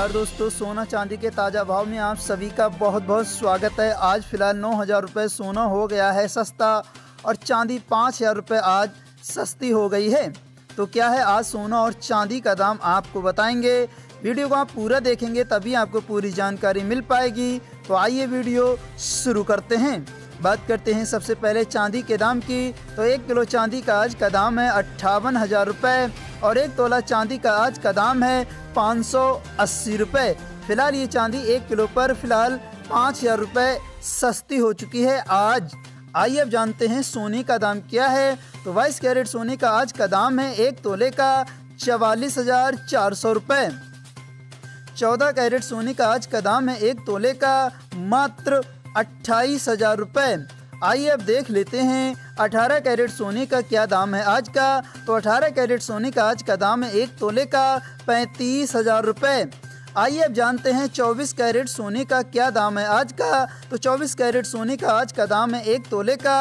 नमस्कार दोस्तों, सोना चांदी के ताज़ा भाव में आप सभी का बहुत बहुत स्वागत है। आज फ़िलहाल 9,000 रुपये सोना हो गया है सस्ता और चांदी 5,000 रुपये आज सस्ती हो गई है। तो क्या है आज सोना और चांदी का दाम आपको बताएंगे। वीडियो को आप पूरा देखेंगे तभी आपको पूरी जानकारी मिल पाएगी। तो आइए वीडियो शुरू करते हैं। बात करते हैं सबसे पहले चांदी के दाम की। तो 1 किलो चांदी का आज का दाम है 58,000 रुपये और 1 तोला चांदी का आज का दाम है 580 रुपये। फिलहाल ये चांदी 1 किलो पर फिलहाल 5,000 रुपये सस्ती हो चुकी है आज। आइए अब जानते हैं सोने का दाम क्या है। तो 22 कैरेट सोने का आज का दाम है 1 तोले का 44,400 रुपये। 14 कैरेट सोने का आज का दाम है 1 तोले का मात्र 28,000 रुपये। आइए अब देख लेते हैं 18 कैरेट सोने का क्या दाम है आज का। तो 18 कैरेट सोने का आज का दाम है 1 तोले का 35,000 रुपये। आइए अब जानते हैं 24 कैरेट सोने का क्या दाम है आज का। तो 24 कैरेट सोने का आज का दाम है 1 तोले का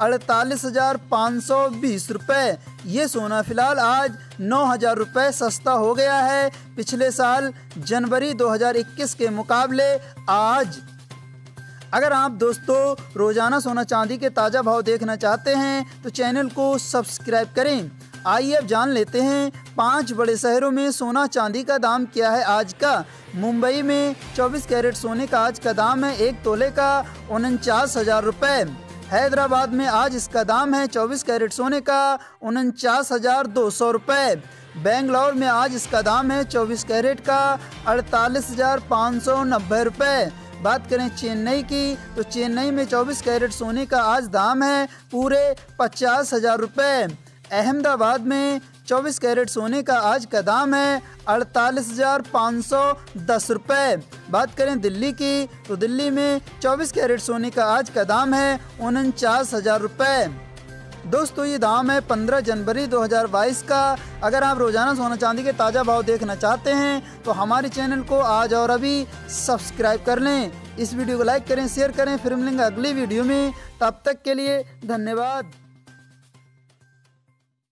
48,520 रुपये। ये सोना फिलहाल आज 9,000 रुपये सस्ता हो गया है पिछले साल जनवरी 2021 के मुकाबले आज। अगर आप दोस्तों रोजाना सोना चांदी के ताज़ा भाव देखना चाहते हैं तो चैनल को सब्सक्राइब करें। आइए अब जान लेते हैं 5 बड़े शहरों में सोना चांदी का दाम क्या है आज का। मुंबई में 24 कैरेट सोने का आज का दाम है 1 तोले का 49,000 रुपये। हैदराबाद में आज इसका दाम है 24 कैरेट सोने का 49,200 रुपये। बेंगलोर में आज इसका दाम है 24 कैरेट का 48,590 रुपये। बात करें चेन्नई की तो चेन्नई में 24 कैरेट सोने का आज दाम है पूरे 50,000 रुपये। अहमदाबाद में 24 कैरेट सोने का आज का दाम है 48,510 रुपये। बात करें दिल्ली की तो दिल्ली में 24 कैरेट सोने का आज का दाम है 49,000 रुपये। दोस्तों ये दाम है 15 जनवरी 2022 का। अगर आप रोजाना सोना चांदी के ताज़ा भाव देखना चाहते हैं तो हमारे चैनल को आज और अभी सब्सक्राइब कर लें। इस वीडियो को लाइक करें, शेयर करें। फिर मिलेंगे अगली वीडियो में। तब तक के लिए धन्यवाद।